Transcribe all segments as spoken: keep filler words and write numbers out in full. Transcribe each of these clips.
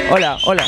Hola, hola.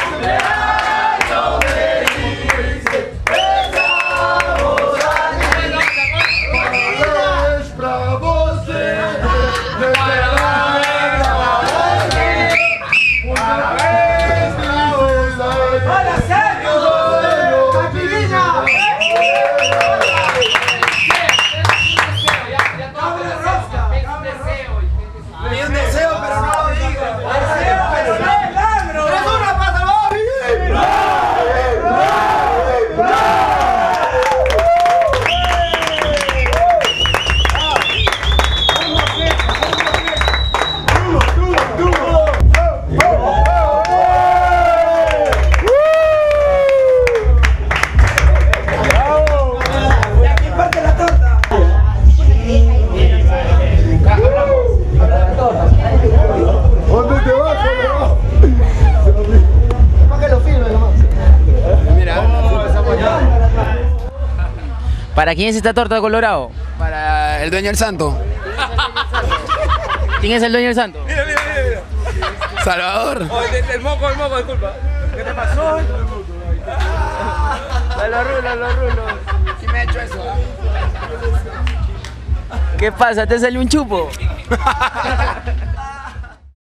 ¿Para quién es esta torta de Colorado? Para el dueño del santo. ¿Quién es el dueño del santo? Mira, mira, mira. Salvador. Oh, el, el moco, el moco, disculpa. ¿Qué te pasó? A los rulos, a los rulos. ¿Quién me ha hecho eso? ¿Qué pasa? ¿Te salió un chupo?